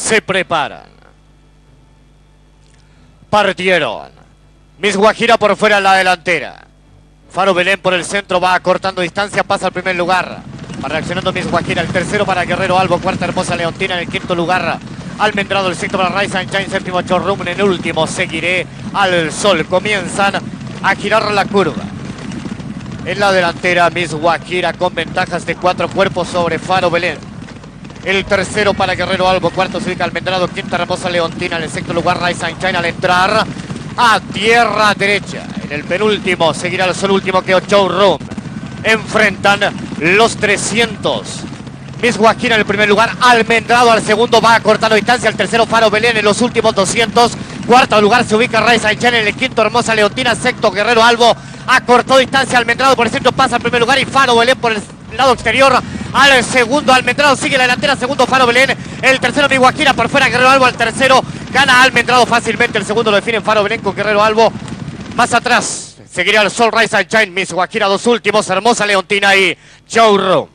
Se preparan. Partieron. Miss Guajira por fuera en la delantera. Faro Belén por el centro, va acortando distancia, pasa al primer lugar. Va reaccionando Miss Guajira, el tercero para Guerrero Albo, cuarta Hermosa Leontina en el quinto lugar. Almendrado, el sexto para Rise and Shine, séptimo Showroom, en el último Seguiré al Sol. Comienzan a girar la curva. En la delantera Miss Guajira con ventajas de 4 cuerpos sobre Faro Belén. El tercero para Guerrero Albo, cuarto se ubica Almendrado, quinta Hermosa Leontina, en el sexto lugar Rise and Shine al entrar a tierra derecha. En el penúltimo Seguirá al Sol, último quedó Showroom. Enfrentan los 300. Miss Guajira en el primer lugar, Almendrado al segundo, va acortando distancia, el tercero Faro Belén en los últimos 200. Cuarto lugar se ubica Rise and Shine, en el quinto Hermosa Leontina, sexto Guerrero Albo, acortó distancia, Almendrado por el centro pasa al primer lugar y Faro Belén por el lado exterior al segundo. Almendrado sigue la delantera, segundo Faro Belén, el tercero Miss Guajira por fuera, Guerrero Albo al tercero, gana Almendrado fácilmente, el segundo lo define Faro Belén con Guerrero Albo. Más atrás Seguirá el Sol, Rise and Shine, Miss Guajira, dos últimos, Hermosa Leontina y Showroom.